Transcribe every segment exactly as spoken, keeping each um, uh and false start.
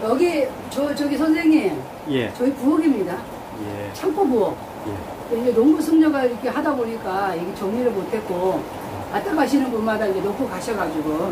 여기 저 저기 선생님. 예. 저희 부엌입니다. 예. 창고 부엌. 예. 이제 농부 승려가 이렇게 하다 보니까 이게 정리를 못했고 왔다 가시는 분마다 이제 놓고 가셔가지고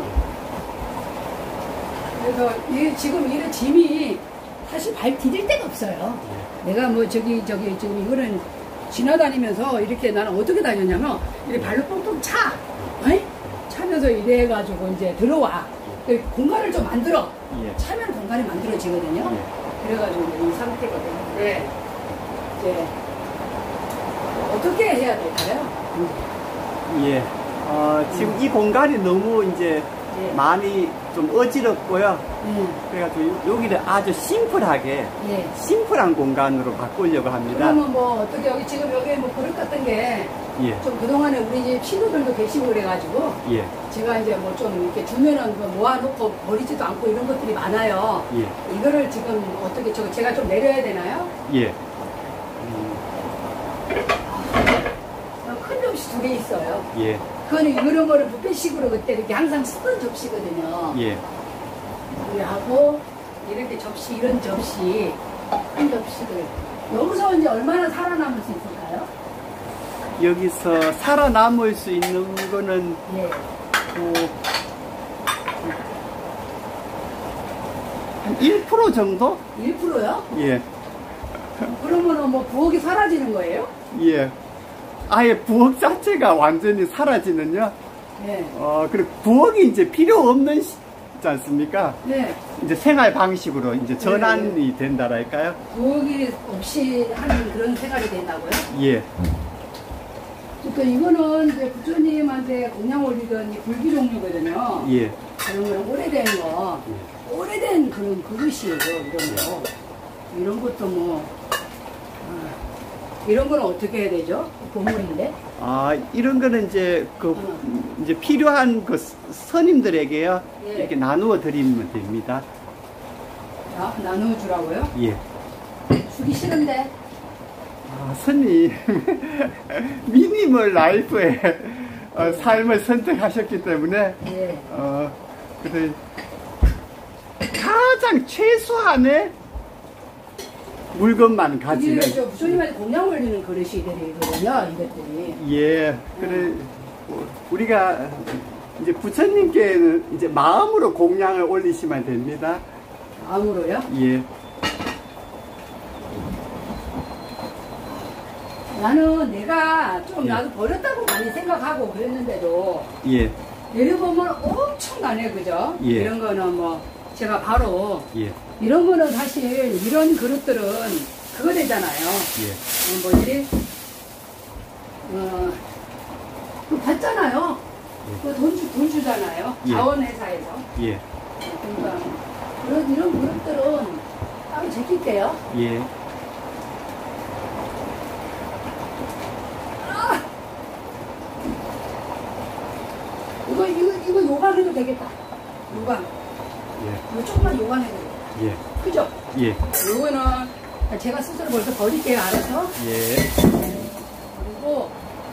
그래서 이 지금 이런 짐이 사실 발 디딜 데가 없어요. 예. 내가 뭐 저기 저기 지금 이거는 지나다니면서 이렇게 나는 어떻게 다녔냐면 이렇게 발로 뻥뻥 차, 어이? 차면서 이래가지고 이제 들어와. 공간을 좀 만들어. 예. 차면 공간이 만들어지거든요. 예. 그래가지고 이 상태거든요. 네. 이제 어떻게 해야 될까요? 예. 어, 지금 음. 이 공간이 너무 이제 예. 많이 좀 어지럽고요. 예. 그래가지고 여기를 아주 심플하게, 예. 심플한 공간으로 바꾸려고 합니다. 그러면 뭐 어떻게 여기 지금 여기 뭐 그릇 같은 게 좀 예. 그동안에 우리 집 친구들도 계시고 그래가지고 예. 제가 이제 뭐 좀 이렇게 주면은 뭐 모아놓고 버리지도 않고 이런 것들이 많아요. 예. 이거를 지금 어떻게 저 제가 좀 내려야 되나요? 예. 큰 접시 두 개 있어요. 예. 그거는 이런 거를 뷔페식으로 그때 이렇게 항상 쓰던 접시거든요. 예. 하고 이렇게 접시 이런 접시 큰 접시들 여기서 이제 얼마나 살아남을 수 있을까요? 여기서 살아남을 수 있는 거는 예. 어, 한 일 퍼센트 정도? 일 퍼센트요? 예. 그러면은 뭐 부엌이 사라지는 거예요? 예. 아예 부엌 자체가 완전히 사라지는요. 네. 어, 그리고 부엌이 이제 필요 없는 시, 있지 않습니까? 네. 이제 생활 방식으로 이제 전환이 네, 네. 된다랄까요? 부엌이 없이 하는 그런 생활이 된다고요? 예. 그러니까 이거는 이제 부처님한테 공양 올리던 이 불기 종류거든요. 예. 그런 거는 오래된 거, 예. 오래된 그런 그릇이에요. 이런 거. 예. 이런 것도 뭐. 이런 거는 어떻게 해야 되죠? 보물인데? 아, 이런 거는 이제 그 어. 이제 필요한 그 선임들에게요. 예. 이렇게 나누어 드리면 됩니다. 자, 나누어 주라고요? 예. 주기 싫은데. 아, 스님 미니멀 라이프의 어, 삶을 선택하셨기 때문에 예. 어, 그래 가장 최소한의 물건만 가지는. 이게 저 부처님한테 공양 올리는 그릇이거든요, 이것들이. 예, 그래 우리가 이제 부처님께는 이제 마음으로 공양을 올리시면 됩니다. 마음으로요? 예. 나는 내가 좀 예. 나도 버렸다고 많이 생각하고 그랬는데도 예. 내려보면 엄청나네, 그죠? 예. 이런 거는 뭐 제가 바로 예. 이런 거는 사실 이런 그릇들은 그거 되잖아요. 예. 어, 뭐지? 어, 그 받잖아요. 예. 그 돈 주, 돈 주잖아요. 예. 자원회사에서. 예. 그러니까 이런 이런 그릇들은 따로 제낄게요. 예. 아! 이거 이거 이거 요강해도 되겠다. 요강. 예. 이거 조금만 요강해도 되겠다. 예. 그죠? 예. 요거는 제가 스스로 벌써 버릴게요, 알아서. 예. 네. 그리고,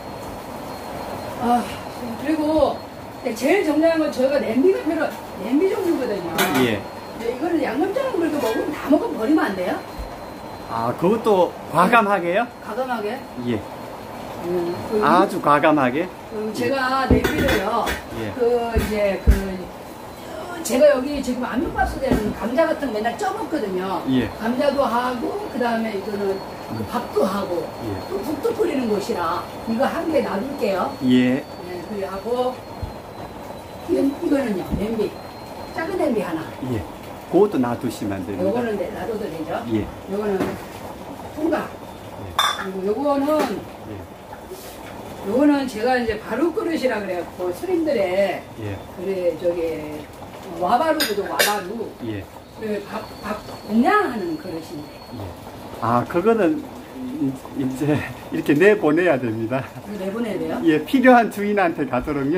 아, 그리고 제일 중요한 건 저희가 냄비가 별로, 냄비 종류거든요. 예. 네, 이거는 양념장은 그래도 먹으면 다 먹으면 버리면 안 돼요? 아, 그것도 과감하게요? 네. 과감하게? 예. 음, 그, 아주 과감하게? 그 제가 냄비를요, 예. 그, 이제, 그, 제가 여기 지금 안면밥솥에는 감자 같은 거 맨날 쪄먹거든요. 예. 감자도 하고, 그 다음에 이거는 음. 밥도 하고, 예. 또 국도 끓이는 곳이라 이거 한 개 놔둘게요. 예. 네, 그리고 이건, 이거는요, 냄비. 작은 냄비 하나. 예. 그것도 놔두시면 됩니다. 요거는 네, 놔둬도 되죠? 예. 요거는 통각. 예. 그리고 요거는, 예. 요거는 제가 이제 바로 그릇이라 그래갖고, 스님들의, 예. 그래, 저기, 와바루거든, 와바루. 예. 그 밥, 밥 공양하는 그릇인데. 예. 아, 그거는 이제 이렇게 내보내야 됩니다. 내보내야 돼요? 예, 필요한 주인한테 가도록요. 예.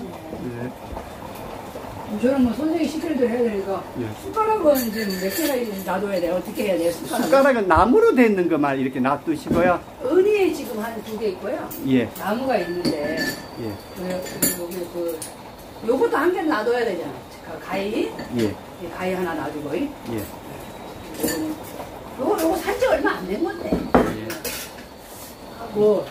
예. 저는 뭐 선생님이 시키는 대로 해야 되니까. 예. 숟가락은 이제 몇 개나 놔둬야 돼요? 어떻게 해야 돼요? 숟가락은, 숟가락은 나무로 되는 것만 이렇게 놔두시고요. 은이에 지금 한 두 개 있고요. 예. 나무가 있는데. 예. 여기 그, 요것도 한 개 놔둬야 되잖아. 가위, 예. 가위 하나 놔두고, 예. 얼마 안 된 건데. 예. 하고,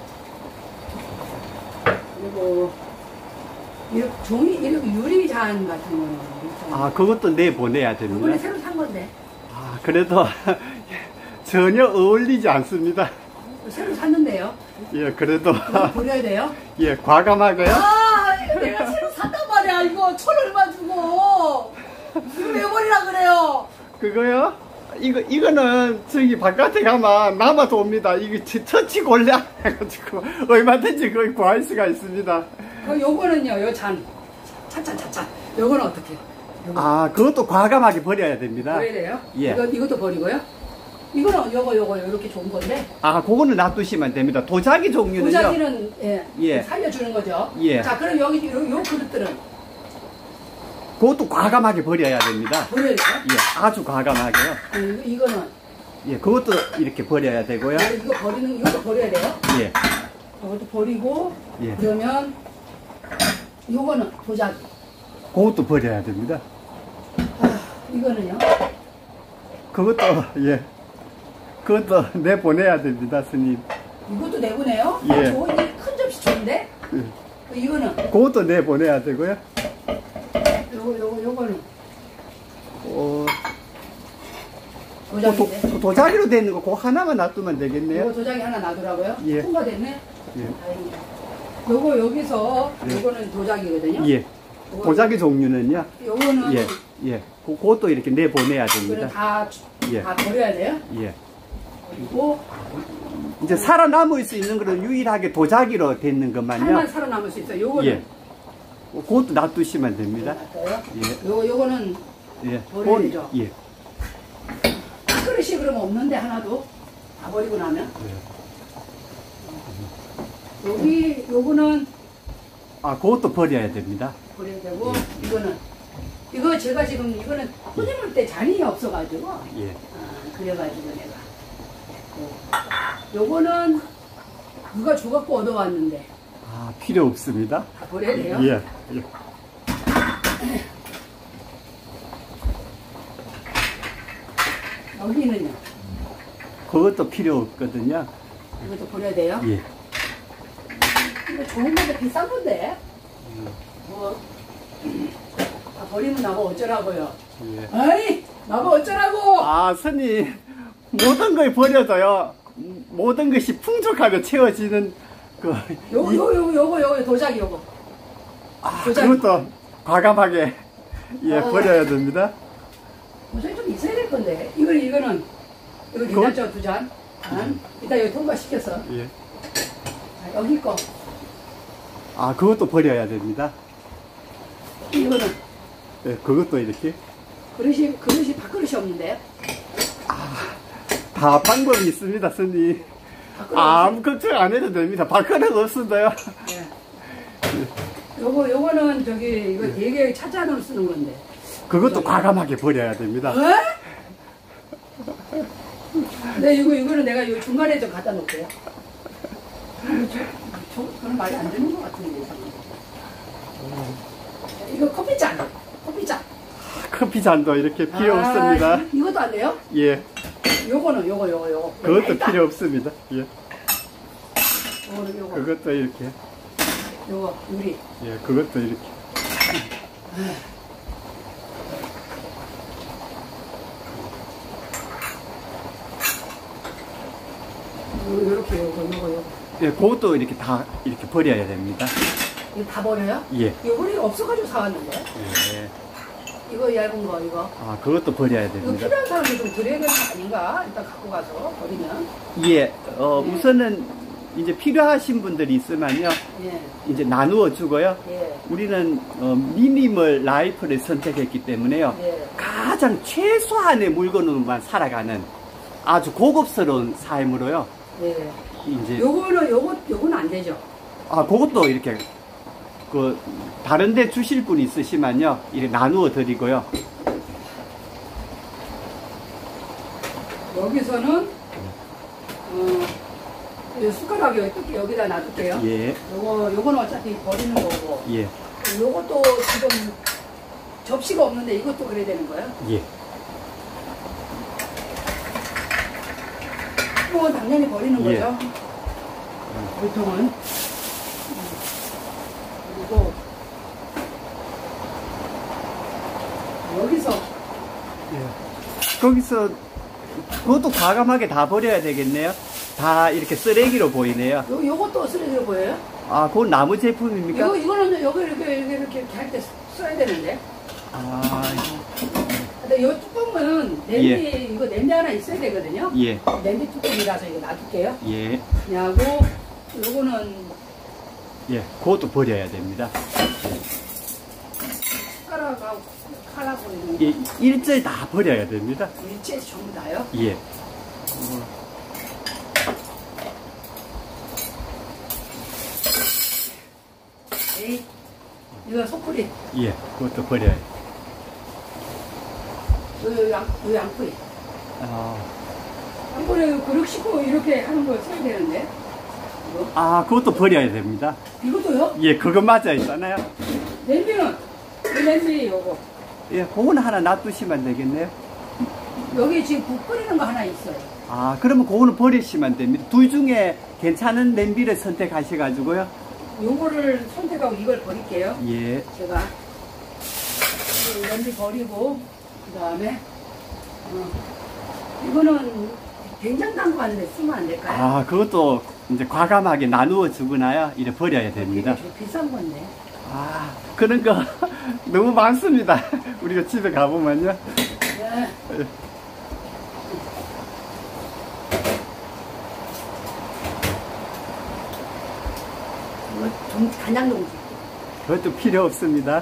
그리고, 이렇게 종이, 이렇게 유리잔 같은 거는. 아, 그것도 내보내야 됩니다. 이번에 새로 산 건데. 아, 그래도 전혀 어울리지 않습니다. 새로 샀는데요. 예, 그래도. 이거 버려야 돼요? 예, 과감하게요. 아, 이거 내가 새로 샀단 말이야. 이거 천 얼마 주고. 이거 왜 버리라 그래요? 그거요? 이거, 이거는 저기 바깥에 가면 남아도 옵니다. 이게 처치 골라 해가지고 얼마든지 거기 구할 수가 있습니다. 그 요거는요, 요 잔. 차차차차. 요거는 어떻게? 요거. 아, 그것도 과감하게 버려야 됩니다. 버려야 돼요? 예. 이거, 이것도 버리고요? 이거는 요거, 요거, 이렇게 좋은 건데. 아, 그거는 놔두시면 됩니다. 도자기 종류는요. 도자기는, 예. 예. 살려주는 거죠. 예. 자, 그럼 여기, 요, 요 그릇들은 그것도 과감하게 버려야 됩니다. 버려야 돼요? 예, 아주 과감하게요. 어, 이거, 이거는. 예, 그것도 이렇게 버려야 되고요. 이거, 이거 버리는, 이것도 버려야 돼요? 예, 이것도 버리고. 예. 그러면, 요거는 도자기. 그것도 버려야 됩니다. 아, 이거는요? 그것도, 예. 그것도 내보내야 됩니다, 스님. 이것도 내보내요? 예. 좋은, 큰 접시 좋은데? 예. 이거는? 그것도 내보내야 되고요. 요거, 요거, 요거는? 어, 도자기인데? 도, 도자기로 되는 거, 그거 하나만 놔두면 요거 되겠네요. 도자기 하나 놔두라고요? 예. 통과됐네? 예. 다행이다. 요거 여기서, 예. 요거는 도자기거든요? 예. 요거- 도자기 종류는요. 요거는, 예, 예. 그, 그것도 이렇게 내보내야 이거는 됩니다. 다, 예. 다 버려야 돼요? 예. 그리고, 이제 살아남을 수 있는 거는 유일하게 도자기로 되는 것만요. 하나만 살아남을 수 있어요. 요거는. 예. 그것도 놔두시면 됩니다. 요 예. 요거, 요거는 예. 버려야 그건- 되죠? 예. 그릇이 그러면 없는데 하나도? 다 버리고 나면? 여기, 요거는 아, 그것도 버려야 됩니다. 버려야 되고, 이거는, 이거 제가 지금, 이거는 손님을 때 잔이 없어가지고, 예. 아, 그래가지고 내가. 요- 요거는 누가 줘갖고 얻어왔는데, 아, 필요 없습니다. 다 버려야 돼요? 예. 예. 여기는요? 그것도 필요 없거든요. 이것도 버려야 돼요? 예. 이거 좋은 건데 비싼 건데? 뭐, 다 버리면 나고 어쩌라고요? 예. 아이, 나고 어쩌라고! 아, 스님, 모든 걸 버려도요, 모든 것이 풍족하게 채워지는 그. 요거, 이- 요거, 요거, 요거, 요거, 도자기 요거. 아, 도자기. 그것도 과감하게, 예, 어. 버려야 됩니다. 도자기 좀 있어야 될 건데. 이거, 이거는, 이거 괜찮죠? 두 잔? 한? 이따 여기 통과시켰어. 예. 자, 여기 거. 아, 그것도 버려야 됩니다. 이거는, 예, 그것도 이렇게. 그릇이, 그릇이 밥그릇이 없는데. 다 방법이 있습니다, 스님. 밥그릇 아무 걱정 안 해도 됩니다. 발가락 없어도요. 예. 요거, 요거는 저기, 이거 되게 차잔으로 쓰는 건데. 그것도 과감하게 버려야 됩니다. 에? 네, 이거, 이거는 내가 요 중간에 좀 갖다 놓을게요. 이거 저, 저, 그런 말이 안 되는 것 같은데, 이상하게. 이거 커피잔. 커피잔. 커피 잔도 이렇게 필요 아, 없습니다. 이- 이것도 안 돼요? 예. 요거는, 요거, 요거, 요거. 그것도 일단 필요 없습니다. 예. 요거는, 요거. 그것도 이렇게. 요거, 유리. 예, 그것도 이렇게. 요, 요렇게, 요거, 요거, 요거. 예, 그것도 이렇게 다 이렇게 버려야 됩니다. 이거 다 버려요? 예. 이거 허리가 없어가지고 사왔는데. 예. 이거 얇은 거, 이거. 아, 그것도 버려야 이거 됩니다. 필요한 사람이 좀 드려야 되는 거 아닌가? 일단 갖고 가서 버리면. 예, 어, 네. 우선은 이제 필요하신 분들이 있으면요, 예, 이제 나누어 주고요. 예, 우리는 어, 미니멀 라이프를 선택했기 때문에요. 예. 가장 최소한의 물건으로만 살아가는 아주 고급스러운 삶으로요. 예. 이제 요거는, 요거, 요거는 안 되죠. 아, 그것도 이렇게 그 다른데 주실 분 있으시면요, 이렇게 나누어 드리고요. 여기서는, 어, 이 숟가락 여기 뜯기 여기다 놔둘게요. 예, 요거, 요거는 어차피 버리는 거고. 예, 요것도 지금 접시가 없는데 이것도 그래야 되는 거예요? 예. 물통은 당연히 버리는 예. 거죠. 물통은. 그리고 여기서 예. 거기서 그것도 과감하게 다 버려야 되겠네요. 다 이렇게 쓰레기로 보이네요. 요, 요것도 쓰레기로 보여요? 아, 그건 나무 제품입니까? 이거, 이거는 여기 이렇게, 이렇게, 이렇게 할 때 써야 되는데. 아, 근데 요 뚜껑은 냄비, 예. 이거 냄비 하나 있어야 되거든요. 예. 냄비 뚜껑이라서 이거 놔둘게요. 예. 그리고 요거는 예. 그것도 버려야 됩니다. 숟가락하고 칼하고 이런 거. 예. 일제히 다 버려야 됩니다. 일체 전부 다요? 예. 에이, 이거 소쿠리. 예. 그것도 버려야 돼요. 요, 요, 양, 요 양푼이. 아, 양푼에 그릇 씻고 이렇게 하는 거 써야 되는데. 이거. 아, 그것도 버려야 됩니다. 이것도요? 예, 그거 맞아 있잖아요. 냄비는, 이 냄비 요거. 예, 그거는 하나 놔두시면 되겠네요. 여기 지금 국 끓이는 거 하나 있어요. 아, 그러면 그거는 버리시면 됩니다. 둘 중에 괜찮은 냄비를 선택하셔가지고요. 요거를 선택하고 이걸 버릴게요. 예. 제가. 이 냄비 버리고, 그 다음에, 어, 이거는 된장 담고 하는데 쓰면 안 될까요? 아, 그것도 이제 과감하게 나누어 주거나요. 이래 버려야 됩니다. 되게 비싼 건데. 아, 그런 거 너무 많습니다. 우리가 집에 가보면요. 네. 이거 좀 간장 동지. 그것도 필요 없습니다.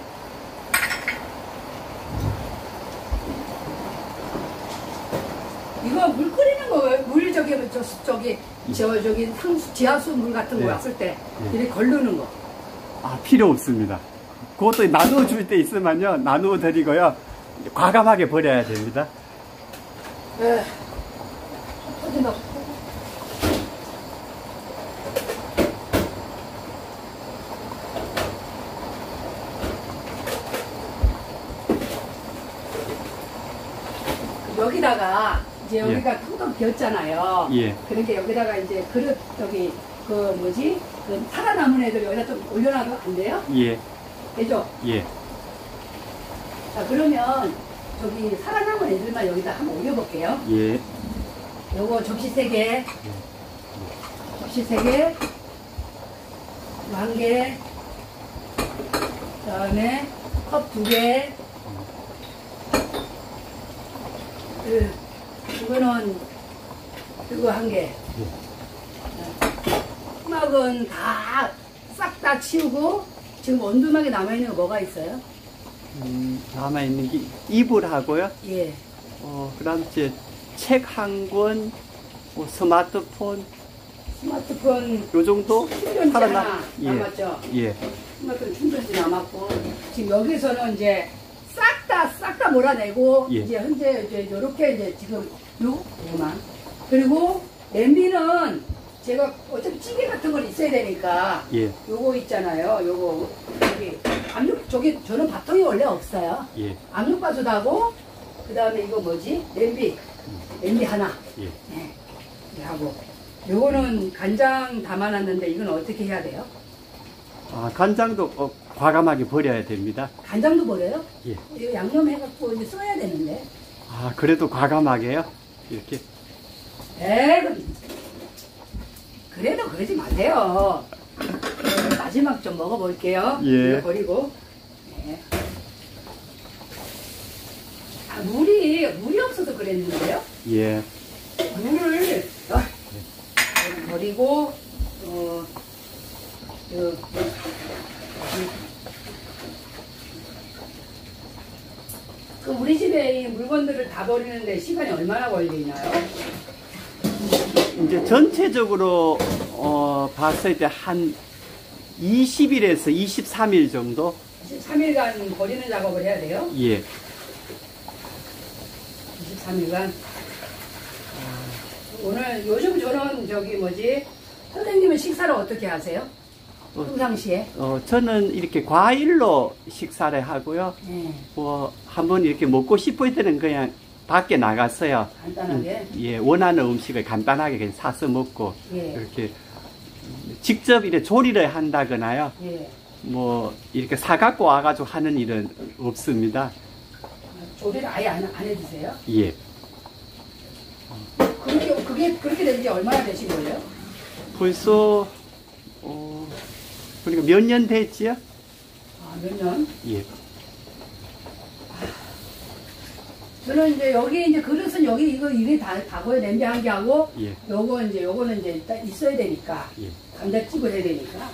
이거 물 끓이는 거, 물 저기, 저, 저기, 저, 저기 상수, 지하수 물 같은 거 네. 왔을 때, 네. 이렇게 걸르는 거. 아, 필요 없습니다. 그것도 나누어 줄 때 있으면요. 나누어 드리고요. 과감하게 버려야 됩니다. 에, 터진다. 여기다가 이제 여기가 텅텅 비었잖아요. 예. 그러니까 여기다가 이제 그릇 저기 그 뭐지 그 살아남은 애들 여기다 좀 올려놔도 안 돼요? 예. 되죠? 예. 자 그러면 저기 살아남은 애들만 여기다 한번 올려볼게요. 예. 요거 접시 세 개, 접시 세 개, 한 개, 그다음에 컵 두 개. 그, 이거는 이거 한 개. 수막은 다 싹 다 치우고 지금 원두막에 남아있는 거 뭐가 있어요? 음, 남아있는 게 이불하고요. 예. 어, 그 다음 이제 책 한 권, 뭐 스마트폰, 스마트폰 요 정도? 충전지 살아나- 하나 남았죠? 예. 스마트폰 충전지 남았고 지금 여기서는 이제 싹 다 싹 다 몰아내고 예. 이제 현재 이제 요렇게 이제 지금 요 요만 그리고 냄비는 제가 어차피 찌개 같은 건 있어야 되니까 예. 요거 있잖아요. 요거 여기 압력 저기 저는 밥통이 원래 없어요. 예. 압력밥솥하고 그 다음에 이거 뭐지 냄비 냄비 하나 예. 네. 이렇게 하고 요거는 간장 담아놨는데 이건 어떻게 해야 돼요? 아, 간장도 어, 과감하게 버려야 됩니다. 간장도 버려요? 예. 이거 양념해갖고 이제 써야 되는데. 아, 그래도 과감하게요? 이렇게. 에이, 그래도 그러지 마세요. 네, 마지막 좀 먹어볼게요. 예. 이거 버리고. 네. 아, 물이, 물이 없어서 그랬는데요. 예. 물을, 어, 버리고, 어, 그, 그 우리 집에 이 물건들을 다 버리는데 시간이 얼마나 걸리나요? 이제 전체적으로, 어, 봤을 때 한 이십 일에서 이십삼 일 정도? 이십삼 일간 버리는 작업을 해야 돼요? 예. 이십삼 일간. 오늘, 요즘 저는 저기 뭐지, 선생님은 식사를 어떻게 하세요? 어, 평상시에? 어, 저는 이렇게 과일로 식사를 하고요. 네. 뭐, 한번 이렇게 먹고 싶을 때는 그냥 밖에 나갔어요. 간단하게. 예, 원하는 음식을 간단하게 그냥 사서 먹고 예. 이렇게 직접 이렇게 조리를 한다거나요. 예. 뭐 이렇게 사갖고 와가지고 하는 일은 없습니다. 조리를 아예 안, 안 해주세요? 예. 그게, 그게 그렇게 된 지 얼마나 되신 거예요? 벌써 어, 그러니까 몇 년 됐지요? 아, 몇 년? 예. 저는 이제 여기 이제 그릇은 여기 이거 이게 다 다고요. 냄비 한 개 하고 예. 요거 이제 요거는 이제 일단 있어야 되니까 예. 감자칩을 해야 되니까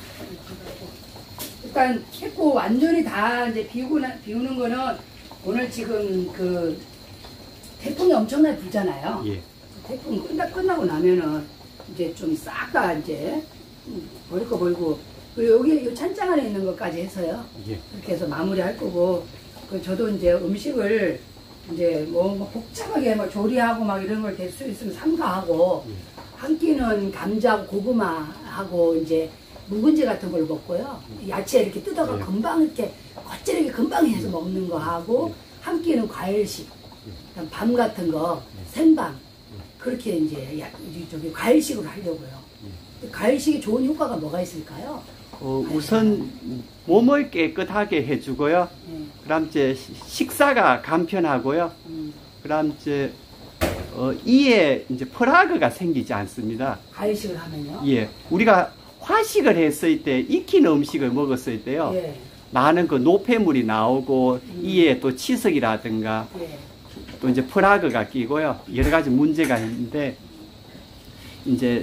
일단 했고 완전히 다 이제 비우고 나, 비우는 거는 오늘 지금 그 태풍이 엄청나게 불잖아요. 예. 태풍 끝나 끝나고 나면은 이제 좀 싹 다 이제 버릴 거 버리고 그리고 여기 요 찬장 안에 있는 것까지 해서요. 예. 그렇게 해서 마무리할 거고 그 저도 이제 음식을 이제 뭐, 뭐 복잡하게 막 조리하고 막 이런 걸 될 수 있으면 삼가하고 예. 한 끼는 감자하고 고구마하고 이제 묵은지 같은 걸 먹고요. 야채 이렇게 뜯어가 예. 금방 이렇게 거칠게 금방 해서 먹는 거 하고 한 끼는 과일식, 그다음 밤 같은 거 생밤 그렇게 이제 야, 저기 과일식으로 하려고요. 과일식이 좋은 효과가 뭐가 있을까요? 어, 우선 몸을 깨끗하게 해주고요. 네. 그다음 이제 식사가 간편하고요. 음, 그다음 이제 어, 이에 이제 플라그가 생기지 않습니다. 과일식을 하면요. 예, 우리가 화식을 했을 때 익힌 음식을 먹었을 때요. 예. 많은 그 노폐물이 나오고 음. 이에 또 치석이라든가 예. 또 이제 플라그가 끼고요. 여러 가지 문제가 있는데 이제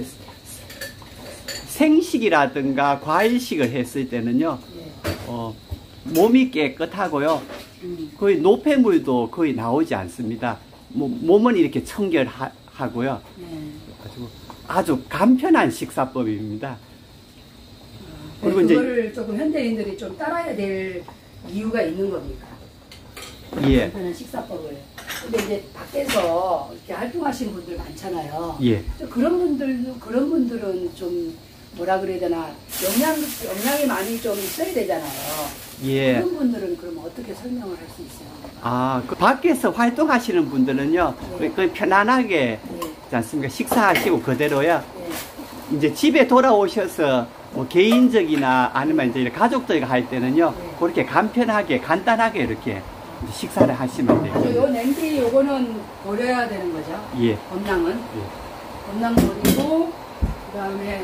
생식이라든가 과일식을 했을 때는요. 예. 어, 몸이 깨끗하고요. 음, 거의 노폐물도 거의 나오지 않습니다. 뭐, 몸은 이렇게 청결하고요. 네. 그래가지고 아주 간편한 식사법입니다. 그리고 그리고 이제- 그거를 조금 현대인들이 좀 따라야 될 이유가 있는 겁니까? 예, 간편한 식사법을. 근데 이제 밖에서 이렇게 활동하시는 분들 많잖아요. 예. 또 그런 분들도 그런 분들은 좀 뭐라 그래야 되나 영양 영양이 많이 좀 있어야 되잖아요. 예. 그런 분들은 그럼 어떻게 설명을 할 수 있어요? 아, 그 밖에서 활동하시는 분들은요, 네. 그 편안하게, 네. 있지 않습니까? 식사하시고 그대로요. 네. 이제 집에 돌아오셔서 뭐 개인적이나 아니면 이제 가족들과 할 때는요, 네. 그렇게 간편하게, 간단하게 이렇게 이제 식사를 하시면 저 돼요. 요 냄비 요거는 버려야 되는 거죠? 예. 검랑은 예. 검랑 버리고 그다음에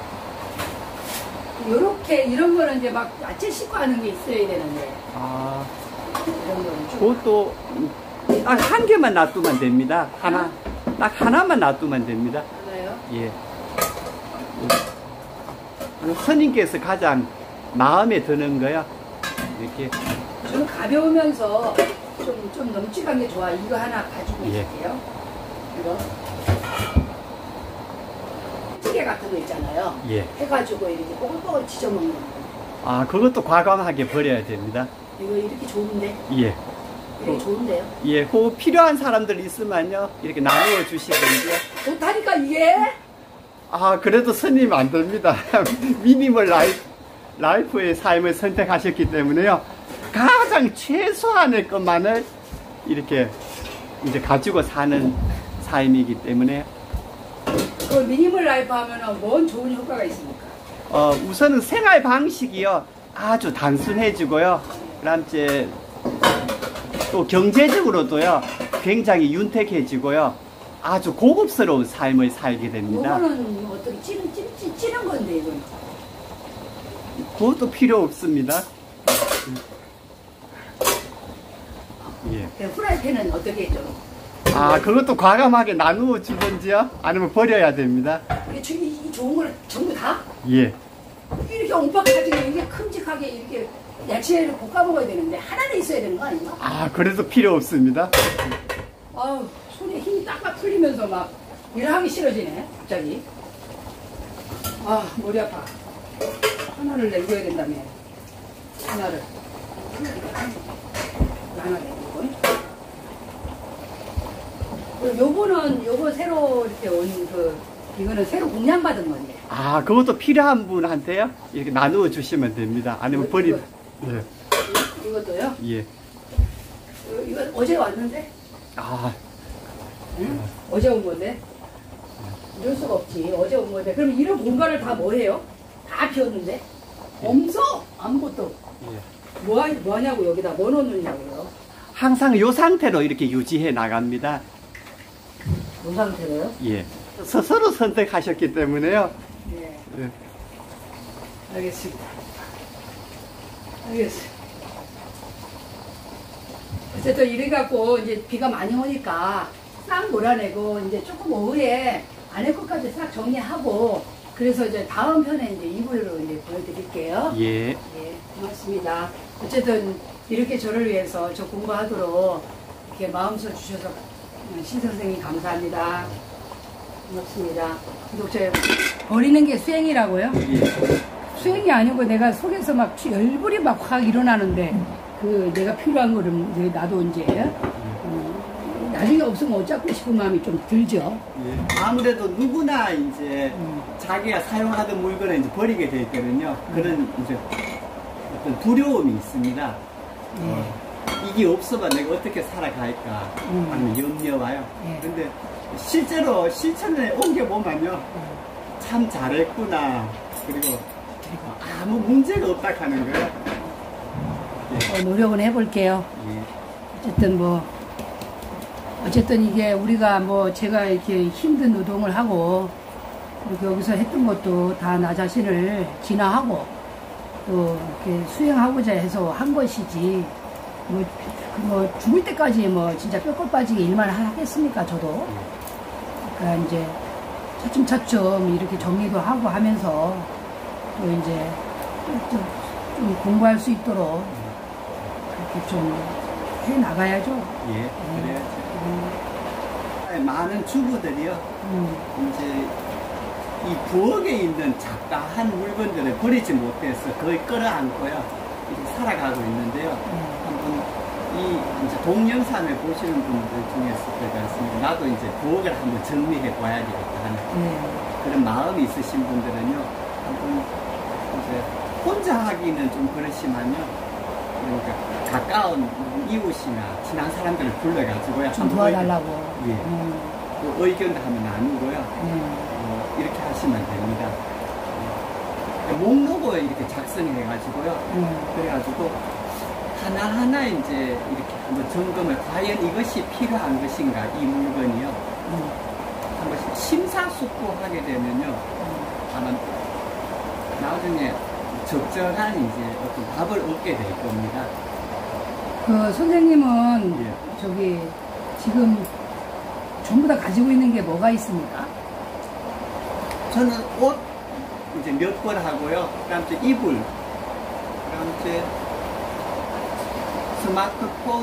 요렇게 이런 거는 이제 막 야채 씻고 하는 게 있어야 되는데 아, 이런 거는 좀 그것도 딱 한 개만 놔두면 됩니다. 하나, 딱 하나만 놔두면 됩니다. 하나요? 예. 스님께서 가장 마음에 드는 거요. 이렇게. 저는 가벼우면서 좀, 좀 널찍한 게 좋아. 이거 하나 가지고 예. 있을게요. 이거. 찌개 같은 거 있잖아요. 예. 해가지고 이렇게 뽀글뽀글 지져 먹는 거. 아, 그것도 과감하게 버려야 됩니다. 이거 이렇게 좋은데? 예. 이렇게 어. 좋은데요? 예, 그 필요한 사람들 있으면요. 이렇게 나누어 주시든지요. 좋다니까 이게? 아, 그래도 스님 안 됩니다. 미니멀 라이프, 라이프의 삶을 선택하셨기 때문에요. 가장 최소한의 것만을 이렇게 이제 가지고 사는 삶이기 때문에 그 미니멀 라이프 하면은 뭔 좋은 효과가 있습니까? 어, 우선은 생활 방식이요. 아주 단순해지고요. 그다음 이제 또 경제적으로도요. 굉장히 윤택해지고요. 아주 고급스러운 삶을 살게 됩니다. 이거는 어떻게 찌는, 찌, 찌, 찌는 건데 이건. 그것도 필요 없습니다. 예. 그 후라이팬은 어떻게 좀 아, 그것도 과감하게 나누어 주든지요. 아니면 버려야 됩니다. 이게 주- 이, 이 좋은 걸 전부 다 예. 이렇게 옴박하게 이렇게 큼직하게 이렇게 야채를 볶아 먹어야 되는데 하나는 있어야 되는 거 아닌가? 아, 그래도 필요 없습니다. 아우 손에 힘이 딱딱 풀리면서 막 일하기 싫어지네 갑자기. 아 머리 아파. 하나를 남겨야 된다며. 하나를. 하나 내고. 요거는 요거 새로 이렇게 온 그 이거는 새로 공양받은 건데. 아, 그것도 필요한 분한테요. 이렇게 나누어 주시면 됩니다. 아니면 이거, 버리. 이거. 예. 이것도요? 예. 이거, 이거 어제 왔는데? 아, 응? 어제 온 건데? 이럴 수가 없지. 어제 온 건데. 그럼 이런 공간을 다 뭐 해요? 다 비웠는데? 없어! 아무것도. 예. 뭐, 하, 뭐 하냐고, 여기다 뭐 넣느냐고요? 항상 이 상태로 이렇게 유지해 나갑니다. 이 상태로요? 예. 스스로 선택하셨기 때문에요. 예. 예. 알겠습니다. 알겠습니다. 어쨌든 이래갖고 이제 비가 많이 오니까 싹 몰아내고 이제 조금 오후에 안에 것까지 싹 정리하고 그래서 이제 다음 편에 이제 이불로 이제 보여드릴게요. 예. 예, 고맙습니다. 어쨌든 이렇게 저를 위해서 저 공부하도록 이렇게 마음써 주셔서 신 선생님 감사합니다. 고맙습니다. 구독자 여러분, 버리는 게 수행이라고요? 예. 수행이 아니고 내가 속에서 막 열불이 막 확 일어나는데 그 내가 필요한 거를 이제 나도 이제 어, 나중에 없으면 어쩌고 싶은 마음이 좀 들죠. 예. 아무래도 누구나 이제 음. 자기가 사용하던 물건을 이제 버리게 돼 있거든요. 그런 이제 어떤 두려움이 있습니다. 예. 어, 이게 없어봐 내가 어떻게 살아갈까 음. 하는 염려 와요. 예. 근데 실제로 실천에 옮겨보면요. 참 잘했구나. 그리고 아무 문제가 없다 하는 거예요. 어, 노력은 해볼게요. 예. 어쨌든 뭐 어쨌든 이게 우리가 뭐 제가 이렇게 힘든 노동을 하고 이렇게 여기서 했던 것도 다 나 자신을 진화하고 또 이렇게 수행하고자 해서 한 것이지 뭐, 뭐 죽을 때까지 뭐 진짜 뼈골 빠지게 일만 하겠습니까 저도. 그러니까 이제 차츰차츰 이렇게 정리도 하고 하면서 또 이제 좀, 좀 공부할 수 있도록 그렇게 좀 해 나가야죠. 예, 그래야죠. 음, 많은 주부들이요, 음, 이제 이 부엌에 있는 잡다한 물건들을 버리지 못해서 거의 끌어안고요, 이렇게 살아가고 있는데요. 음. 한번 이 이제 동영상을 보시는 분들 중에 있을 것 같습니다. 나도 이제 부엌을 한번 정리해 봐야 되겠다 하는 네. 그런 마음이 있으신 분들은요, 한번 이제 혼자 하기는 좀 그렇지만요. 그러니까 가까운 이웃이나 친한 사람들을 불러가지고요. 좀 도와달라고. 예. 음, 또 의견도 한번 나누고요. 음, 어, 이렇게 하시면 됩니다. 예. 목록을 이렇게 작성해가지고요. 음, 그래가지고 하나하나 이제 이렇게 한번 점검을 과연 이것이 필요한 것인가 이 물건이요. 음, 한 번씩 심사숙고하게 되면요. 음. 아마 나중에 적절한 이제 어떤 답을 얻게 될 겁니다. 그 선생님은 예. 저기 지금 전부 다 가지고 있는 게 뭐가 있습니까? 저는 옷 이제 몇 벌 하고요. 그다음 에 이불, 그다음 에 스마트폰,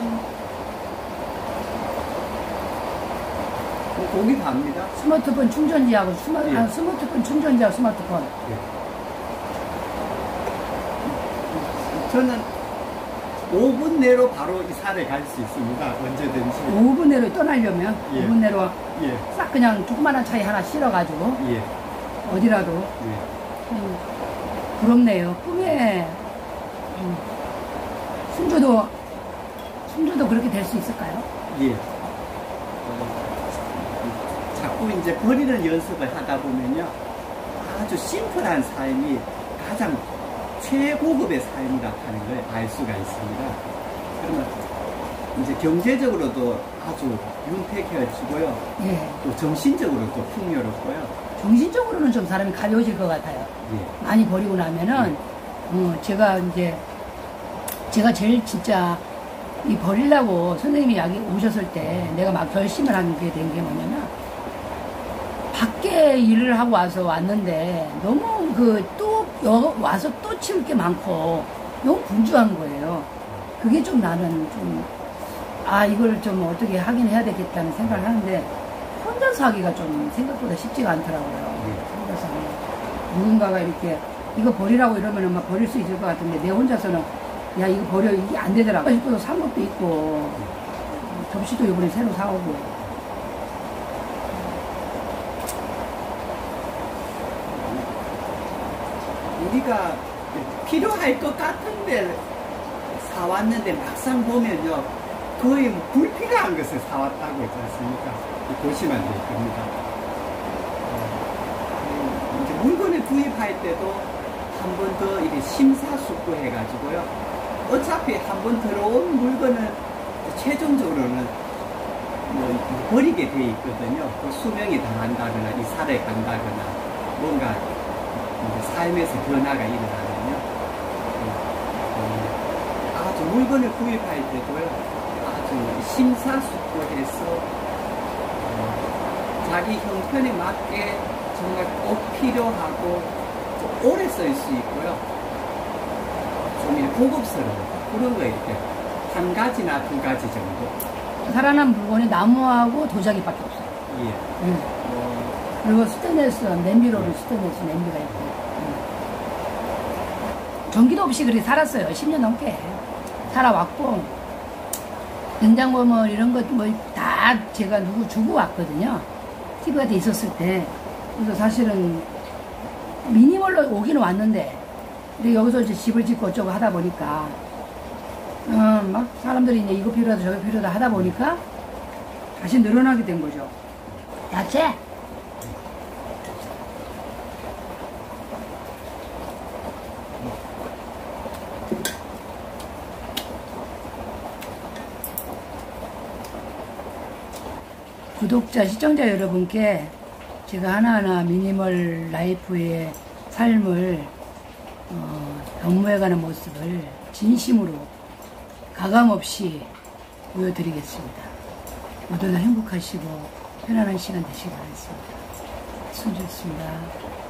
뭐 거기 답니다. 스마트폰 충전지하고 스마, 예. 아, 스마트폰 충전지하고 스마트폰. 예. 저는 오 분 내로 바로 이사를 갈 수 있습니다. 언제든지. 오 분 내로 떠나려면 예. 오 분 내로 예. 싹 그냥 조그마한 차에 하나 실어가지고 예. 어디라도 예. 음, 부럽네요. 꿈에 음, 순조도 순조도 그렇게 될 수 있을까요? 예. 어, 자꾸 이제 버리는 연습을 하다 보면요. 아주 심플한 삶이 가장 최고급의 삶이라 하는 걸 알 수가 있습니다. 그러면 이제 경제적으로도 아주 윤택해지고요. 예. 또 정신적으로도 풍요롭고요. 정신적으로는 좀 사람이 가벼워질 것 같아요. 예. 많이 버리고 나면은 어, 제가 이제 제가 제일 진짜 이 버리려고 선생님이 여기 오셨을 때 내가 막 결심을 하게 된 게 뭐냐면 밖에 일을 하고 와서 왔는데 너무 그 또 와서 또 치울 게 많고 너무 분주한 거예요. 그게 좀 나는 좀 아 이걸 좀 어떻게 하긴 해야 되겠다는 생각을 하는데 혼자서 하기가 좀 생각보다 쉽지가 않더라고요. 혼자서 하면. 누군가가 이렇게 이거 버리라고 이러면은 막 버릴 수 있을 것 같은데 내 혼자서는 야 이거 버려 이게 안 되더라고. 또 산 것도 있고 접시도 이번에 새로 사오고. 우리가 필요할 것 같은데 사왔는데 막상 보면요. 거의 불필요한 것을 사왔다고 했지 않습니까? 보시면 될 겁니다. 어, 이제 물건을 구입할 때도 한 번 더 이렇게 심사숙고해가지고요. 어차피 한 번 들어온 물건은 최종적으로는 뭐 버리게 돼 있거든요. 그 수명이 당한다거나 이사를 간다거나 뭔가 삶에서 변화가 일어나면요. 어, 아주 물건을 구입할 때도요. 아주 심사숙고해서 어, 자기 형편에 맞게 정말 꼭 필요하고 좀 오래 쓸 수 있고요. 좀 이렇게 고급스러운 그런 거 이렇게 한 가지나 두 가지 정도. 살아난 물건이 나무하고 도자기밖에 없어요. 예. 응. 어, 그리고 스테인레스, 냄비로는 스테인레스 냄비가 있고. 응. 전기도 없이 그렇게 살았어요. 십 년 넘게. 살아왔고, 냉장고 뭐 이런 것 뭐 다 제가 누구 주고 왔거든요. 티비가 돼 있었을 때. 그래서 사실은 미니멀로 오기는 왔는데, 근데 여기서 이제 집을 짓고 어쩌고 하다 보니까, 음, 막 사람들이 이제 이거 필요하다 저거 필요하다 하다 보니까 다시 늘어나게 된 거죠. 야채! 구독자, 시청자 여러분께 제가 하나하나 미니멀 라이프의 삶을 어, 업무해가는 모습을 진심으로 가감없이 보여드리겠습니다. 모두들 행복하시고 편안한 시간 되시기 바라겠습니다. 손주였습니다.